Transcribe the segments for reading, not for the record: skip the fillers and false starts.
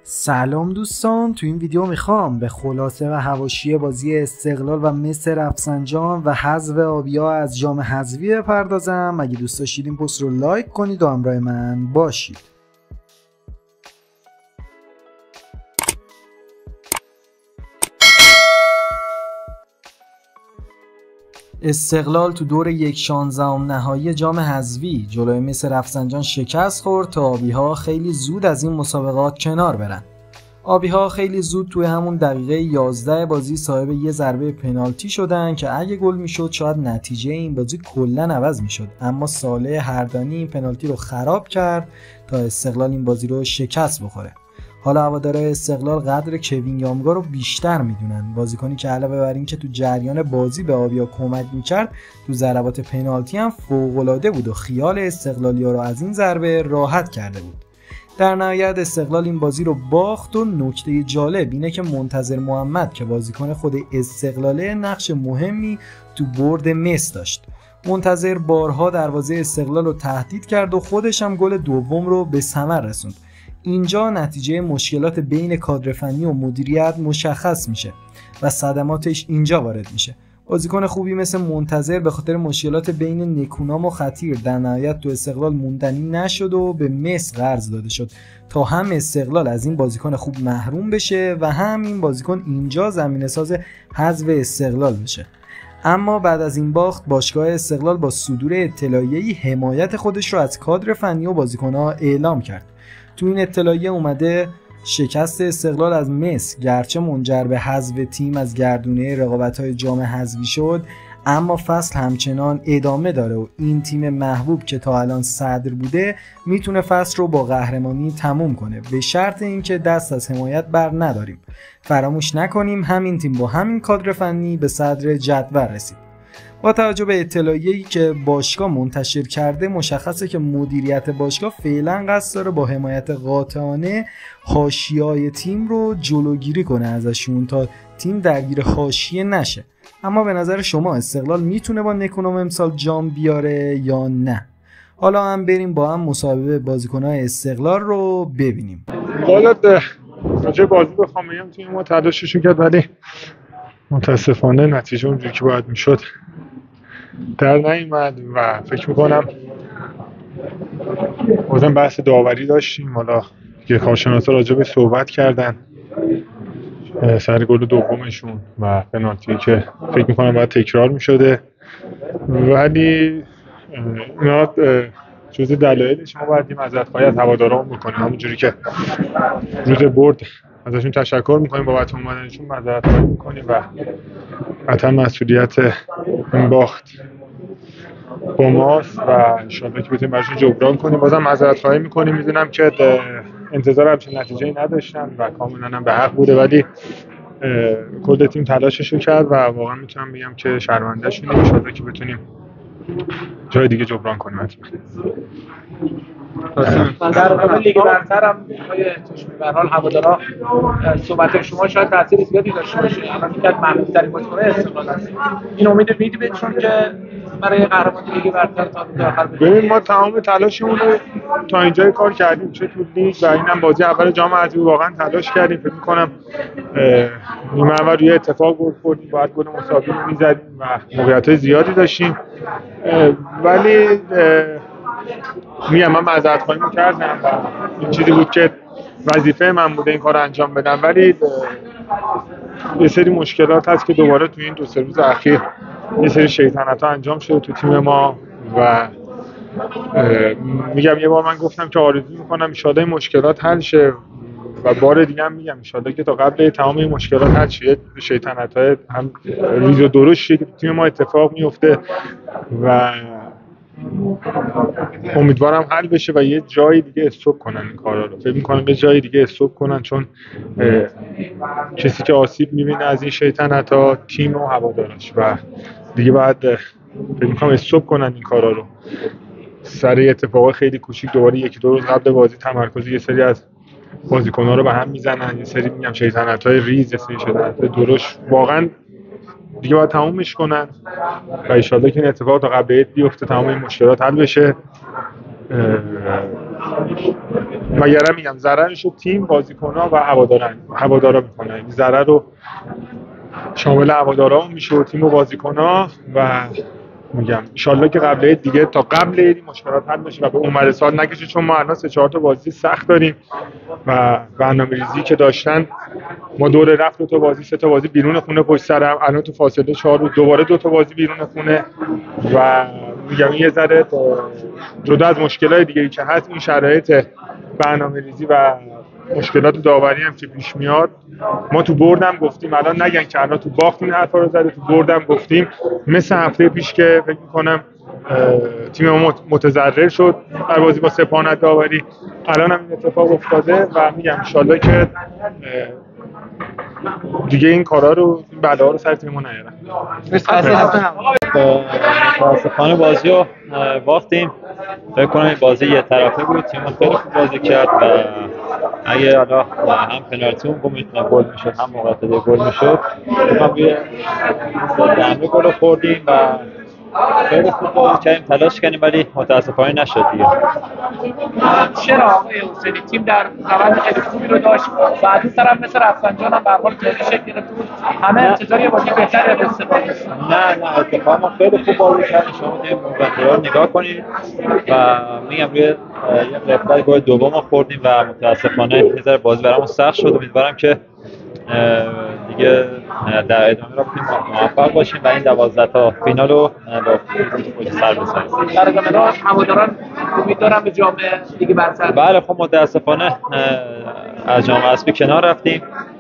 سلام دوستان، تو این ویدیو میخوام به خلاصه و حواشی بازی استقلال و مس رفسنجان و حذف آبیا از جام حذفی بپردازم. اگه دوست داشتید این پست رو لایک کنید و همراه من باشید. استقلال تو دور 1/16 نهایی جام حذفی جلوی مس رفسنجان شکست خورد تا آبی‌ها خیلی زود از این مسابقات کنار برن. آبی‌ها خیلی زود توی همون دقیقه 11 بازی صاحب یه ضربه پنالتی شدن که اگه گل میشد شاید نتیجه این بازی کلاً عوض میشد، اما صالح هردانی این پنالتی رو خراب کرد تا استقلال این بازی رو شکست بخوره. حالا هوادارهای استقلال قدر کوین یامگا رو بیشتر میدونن، بازیکنی که علاوه بر این که تو جریان بازی به آبیا کمک میکرد تو ضربات پنالتی هم فوق‌العاده بود و خیال استقلالی‌ها رو از این ضربه راحت کرده بود. در نهایت استقلال این بازی رو باخت و نکته جالب اینه که منتظر محمد که بازیکن خود استقلاله نقش مهمی تو برد مس داشت. منتظر بارها دروازه استقلال رو تهدید کرد و خودش هم گل دوم رو به ثمر رسوند. اینجا نتیجه مشکلات بین کادر فنی و مدیریت مشخص میشه و صدماتش اینجا وارد میشه. بازیکن خوبی مثل منتظر به خاطر مشکلات بین نکونام و خطیر در نهایت تو استقلال موندنی نشد و به مس قرض داده شد تا هم استقلال از این بازیکن خوب محروم بشه و هم این بازیکن اینجا زمینه ساز حذف استقلال بشه. اما بعد از این باخت باشگاه استقلال با صدور اطلاعیه‌ای حمایت خودش رو از کادر فنی و بازیکن‌ها اعلام کرد. تو این اطلاعیه اومده شکست استقلال از مس گرچه منجر به حذف تیم از گردونه رقابت‌های جام حذفی شد، اما فصل همچنان ادامه داره و این تیم محبوب که تا الان صدر بوده میتونه فصل رو با قهرمانی تموم کنه، به شرط اینکه دست از حمایت بر نداریم. فراموش نکنیم همین تیم با همین کادر فنی به صدر جدول رسید. با توجه به اطلاعیه‌ای که باشگاه منتشر کرده مشخصه که مدیریت باشگاه فعلا قصد داره با حمایت قاطعانه حاشیه‌های تیم رو جلوگیری کنه ازشون تا تیم درگیر حاشیه نشه. اما به نظر شما استقلال میتونه با نکونام امسال جام بیاره یا نه؟ حالا هم بریم با هم مصاحبه بازیکن‌های استقلال رو ببینیم. حالا راجع بازی بخوام بگم تیم ما تلاششو کرد ولی متاسفانه نتیجه اونجوری که باید میشد در نیامد و فکر میکنم بازم بحث داوری داشتیم. حالا که کارشناسا راجع به صحبت کردن سر گل دومشون و پنالتی که فکر میکنم باید تکرار میشده، ولی اینا جز دلایلش ما باید معذرت‌خواهی از هواداران بکنیم، همونجوری که روز برد ازشون تشکر میکنیم بابت اومدنشون، معذرت‌خواهی میکنیم و قطعا مسئولیت این باخت با ماست و انشالله که بتونیم براشون جبران کنیم. بازم معذرت‌خواهی میکنیم، میدونم که انتظار همچین نتیجه‌ای نداشتن و کاملا هم به حق بوده، ولی کل تیم تلاششو کرد و واقعا میتونم بگم که شرمنده‌شونه. انشالله که بتونیم جای دیگه جبران کنیم. در مورد لیگ برتر هم آقای چشمی به هر حال هوادارا صحبت شما شاید تاثیر زیادی داشته باشه، الان یکی از محبوب‌ترین بازیکن‌های استقلال هست. این امید میدی بهشون که برای قهرمانی لیگ برتر تا آخر ببین ما تمام تلاشمون رو تا اینجای کار کردیم، چه تو لیگ و اینم بازی اول جام حذفی واقعا تلاش کردیم. فکر می‌کنم نیمه اول روی اتفاق گل خوردیم، باید گل مساوی رو می‌زدیم و موقعیت‌های زیادی داشتیم، ولی میگم من معذرت‌خواهی کردم و این چیزی بود که وظیفه من بوده این کار انجام بدم، ولی یه سری مشکلات هست که دوباره توی این 2-3 روز اخیر یه سری شیطنت‌ها انجام شده تو تیم ما و میگم یه بار من گفتم که آرزو می‌کنم ان شاءالله این مشکلات حل شه و بار دیگه هم میگم ان شاءالله که تا قبل تمام این مشکلات حل شه. شیطنت‌های هم ریز و درشتی که تو تیم ما اتفاق میفته و امیدوارم حل بشه و یه جای دیگه استوب کنن این کارا رو. فکر می‌کنم یه جای دیگه استوب کنن، چون کسی که آسیب می‌بینه از این شیطنت‌ها تیم و هوادارش و دیگه باید فکر می‌کنم استوب کنن این کارا رو. سر اتفاق خیلی کوچیک دوباره 1-2 روز قبل بازی تمرکز یه سری از بازیکن‌ها رو به هم میزنن، یه سری میگم شیطنت‌های ریز، یه سری شیطنت‌های درشت، واقعا دیگه باید تمومش کنن و ان شاءالله که این اتفاق تا قبل عید بیفته، تمام این مشکلات حل بشه. مگر میگم ضررش رو تیم، بازیکن‌ها و هوادارا میکنن. این ضرر رو شامل هوادارا میشه و تیم و بازیکن‌ها و میگم ان شاءالله که قبل دیگه تا قبل این مشکلات حل بشه و به عمر سال نکشه، چون ما الان 3-4 تا بازی سخت داریم و برنامه‌ریزی که داشتن ما دور رفت 2 تا بازی 3 تا بازی بیرون خونه پشت سرم، الان تو فاصله 4 روز دوباره 2 تا بازی بیرون خونه و میگم این یه ذره جدا از مشکلات دیگه‌ای که هست، این شرایط برنامه‌ریزی و مشکلات داوری هم که پیش میاد. ما تو بردم گفتیم، الان نگن که الان تو باختیم حرفا رو زده، تو بردم گفتیم مثل هفته پیش که فکر می‌کنم تیم ما متضرر شد در بازی با سپاهان داوری، الان هم این اتفاق افتاده و میگم ان شاءالله که دیگه این کارا رو، این بلاها رو سر تیم ما نیارن. متاسفانه بازی رو باختیم. فکر کنم این بازی یه طرفه بود، تیم خیلی خوب بازی کرد و اگه حالا هم پنالتی اون میتونه گل میشد هم موقعیت گل میشد، ما روی ضربه گل خوردیم و خیلی خوب بازی کردیم، تلاش کردیم ولی متاسفانه نشد دیگه. چرا آقای حسینی تیم در روند خیلی خوبی رو داشت و از اون طرف مثل رفسنجان هم به هر حال جدی شکل گرفت بود، همه انتظار یه بازی بهتری به استقلال داشتن؟ نه اتفاقا ما خیلی خوب بازی کردیم. شما این موقعیت رو نگاه کنید و میگم روی یه قسمت گل دوم خوردیم و متاسفانه یه ذره بازی برامون سخت شد. امیدوارم که دیگه در ادامه را بتونیم موفق باشیم و این 12 تا فینال رو با پشت سر بزنیم. در ادامه راه هواداران امید دارن به جام لیگ برتر. بله خب متاسفانه از جام حذفی کنار رفتیم.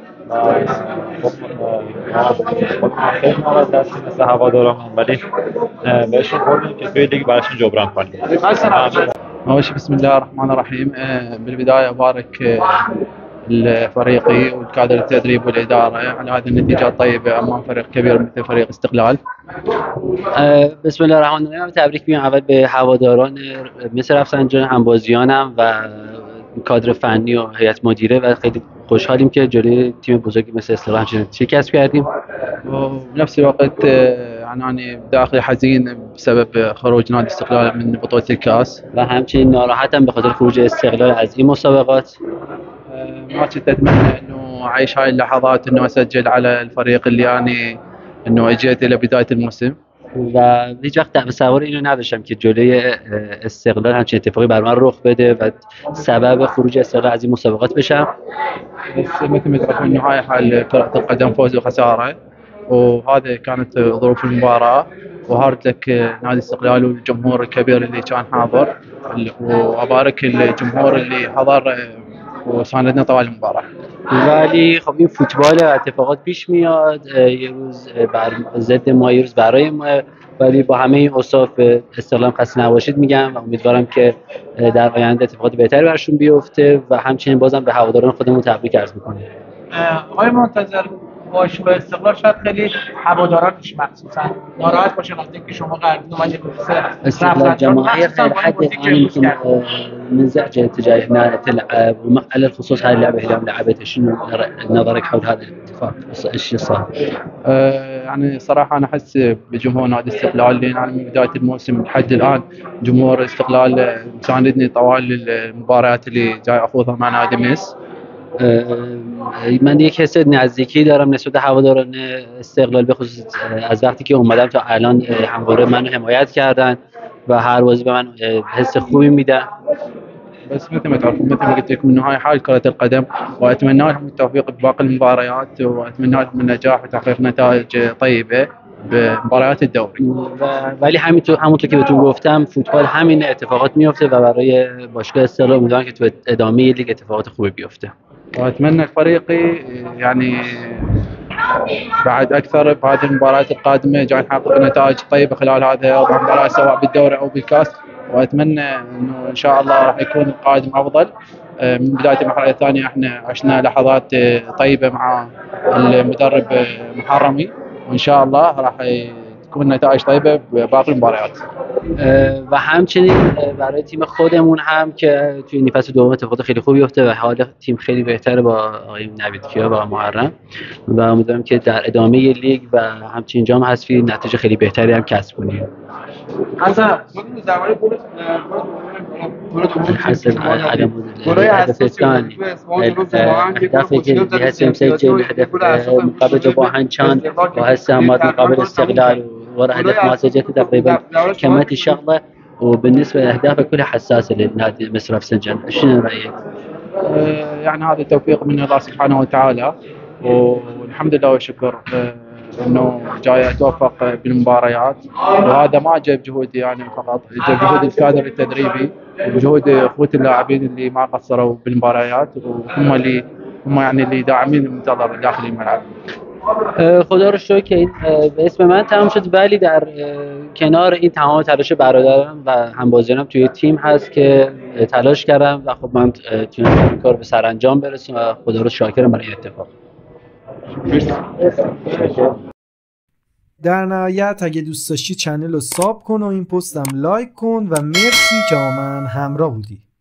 خیلی ناراحت هستیم مثل هواداران، ولی بهشون قول که توی لیگ براشون جبران کنیم. أول شيء بسم الله الرحمن الرحيم. بالبداية أبارك الفريقي والكادر التدريب والإدارة على هذه النتيجة الطيبة أمام فريق كبير مثل فريق استقلال. بسم الله الرحمن الرحیم. تبریک میگم اول به هواداران مثل رفسنجان، همبازیانم و کادر فنی و هیئت مدیره و خیلی خوشحالیم که جلوی تیم بزرگی مثل استقلال همچین شکست کردیم. وبنفس الوقت يعني داخلي حزين بسبب خروج نادي استقلال من بطولة الكاس و همچنین ناراحتم به خاطر خروج استقلال از این مسابقات. ما كنت اتمنى انه اعيش هاي اللحظات، انه اسجل على الفريق اللي يعني انه اجيت الى بداية الموسم و هیچ وقت تصور اینو نداشتم که جلوی استقلال همچین اتفاقی بر من رخ بده و سبب خروج استقلال از این مسابقات بشم. بس مثل ما تعرفون انه هاي حال كرة القدم، فوز وخسارة، وهذا كانت ظروف المباراة. وهارد لك نادي استقلال والجمهور الكبير اللي كان حاضر، وابارك الجمهور اللي حضر وساندنا طوال المباراة. ولی خب این فوتبال اتفاقات پیش میاد، یه روز بر ضد ما یه روز برای ما، ولی با همه این اوصاف استقلال خسته نباشید میگم و امیدوارم که در آینده اتفاقات بهتری برشون بیفته و همچنین بازم به هواداران خودمون تبریک عرض میکنم. آقای منتظر باشگاه استقلال شاید خیلی هوادارانش مخصوصا ناراحت باشه وقتی که شما قرارداد اومدید استقلال جماهير غير حد يمكن منزعجة تجاه نادي تلعب، وعلى الخصوص هاي اللعبة اللي لعبتها. شنو نظرك حول هذا الاتفاق؟ ايش صار؟ يعني صراحة أنا أحس بجمهور نادي استقلال، لأن أنا من بداية الموسم لحد الآن جمهور استقلال مساندني طوال المباريات اللي جاي أخوضها مع نادي مس. من یک حس نزدیکی دارم نسبت هواداران استقلال، به خصوص از وقتی که اومدم تا الان همواره منو حمایت کردن و هر بازی به من حس خوبی میدن. بس مثل ما تعرفون، مثل ما قلت لكم انه هاي حال كرة القدم، واتمنى لهم التوفيق بباقي المباريات، واتمنى لهم النجاح وتحقيق نتائج طيبة بمباريات الدوري. ولی همونطور که بهتون گفتم فوتبال همین اتفاقات میفته و برای باشگاه استقلال امیدوارم که تو ادامه لیگ اتفاقات خوبی بیفته. واتمنى فريقي يعني بعد اكثر بهذه المباريات القادمه جاي نحقق نتائج طيبه خلال هذه المباراه سواء بالدوري او بالكاس، واتمنى انه ان شاء الله راح يكون القادم افضل. من بدايه المرحله الثانيه احنا عشنا لحظات طيبه مع المدرب محرمي، وان شاء الله راح تكون نتائج طيبه بباقي المباريات. و همچنین برای تیم خودمون هم که توی فصل دوم اتفاقات خیلی خوبی افتاده و حال تیم خیلی بهتره با آقای نویدکیا و محرم و امیدوارم که در ادامه لیگ و همچنین جام حذفی نتیجه خیلی بهتری هم کسب کنیم. حسن درباره گل حسب عدم الهدف الثاني. الأهداف اللي هسه مسجل هدف مقابل جباهان كان، وهسه مقابل استقلال ورا هدف ما سجلته تقريبا كملت الشغلة. وبالنسبة لأهدافه كلها حساسة للنادي مصر رفسنجان، شنو رأيك؟ يعني هذا توفيق من الله سبحانه وتعالى، والحمد لله والشكر انه جاي اتوفق بالمباريات، وهذا ما جاب جهودي يعني فقط، جاب جهود الكادر التدريبي وجهود اخوتي اللاعبين اللي ما قصروا بالمباريات، وهم يعني اللي داعمين المنتظر داخل الملعب. خدا رو شکر. به اسم من تمام شد، ولی در کنار این تمام تلاش برادرم و همبازیانم توی تیم هست که تلاش کردم و خب من تونستم این کار به سرانجام برسونم و خدا رو شاکرم برای اتفاق. در نهایت اگه دوست داشتی چنل رو ساب کن و این پستم لایک کن و مرسی که با من همراه بودی.